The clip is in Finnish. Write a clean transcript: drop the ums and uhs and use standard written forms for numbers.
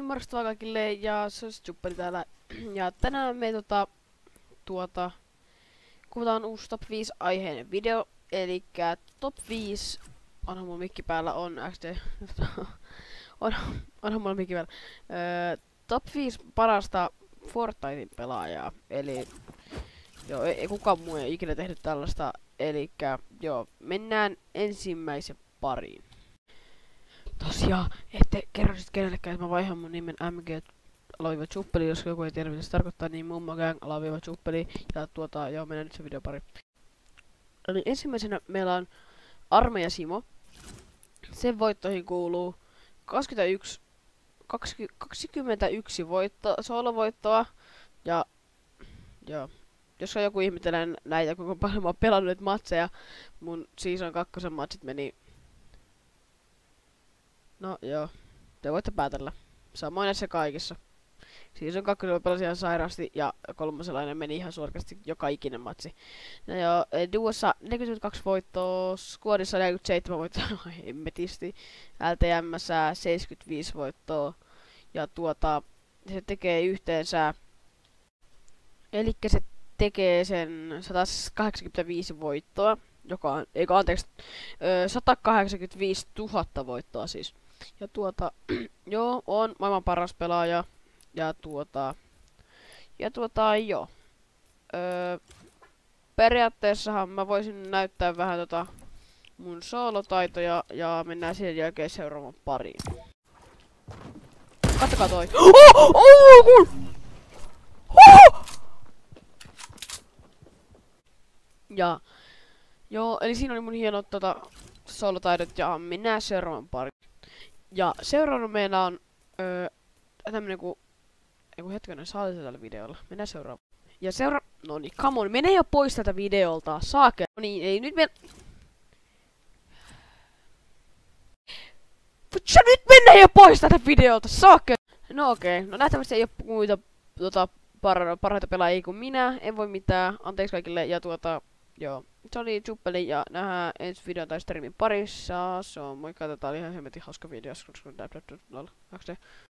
morjesta vaan kaikille ja se on Juppeli täällä. Ja tänään me kuvataan uusi top 5 aiheinen video. Elikkä top 5, onhan mulla mikki päällä, on XD, onhan mulla mikki päällä. Top 5 parasta Fortnitein pelaajaa. Eli joo, ei kukaan muu ei ikinä tehnyt tällaista. Elikkä joo, mennään ensimmäisen pariin. Tosiaan, ette kerro sit kenellekään, että mä vaihan mun nimen MG-Juppeli, jos joku ei tiedä mitä se tarkoittaa, niin Mummo Gang-Juppeli. Ja joo, mennään nyt se videopari. Eli ensimmäisenä meillä on Armeija Simo. Sen voittoihin kuuluu 21 soolovoittoa. Ja joo, jos joku ihmettelee näitä, kuinka paljon mä oon pelannut nyt matseja, mun Season 2 matsit meni. No joo, te voitte päätellä. Samoin näissä kaikissa. Season 2 pelasi ihan sairaasti ja kolmoselainen meni ihan suorasti joka ikinen matsi. No joo, duossa 42 voittoa, squadissa 47 voittoa, hemmetisti. LTM:ssä 75 voittoa. Ja se tekee yhteensä, elikkä se tekee sen 185 voittoa, joka on, eikö anteeksi, 185 000 voittoa siis. Ja joo, on maailman paras pelaaja. Ja joo. Periaatteessahan mä voisin näyttää vähän mun soolotaitoja ja mennään sen jälkeen seuraavan pariin. Kattokaa toi. Ja joo, eli siinä oli mun hienot soolotaidot ja mennään seuraavan pariin. Ja seuraavana meillä on tämmönen hetkinen, saatiin tällä videolla. Mennään seuraavaan. Ja noniin, come on, mene jo pois tältä videolta, saake. Noniin, ei nyt nyt mennä jo pois tältä videolta, saake. No okei, no nähtävästi ei oo muita parhaita pelaajia kuin minä, en voi mitään, anteeksi kaikille, ja joo. Se oli Juppeli ja nähdään ensi videon tai streamin parissa, se on moikka, tää oli ihan hemmetin hauska video,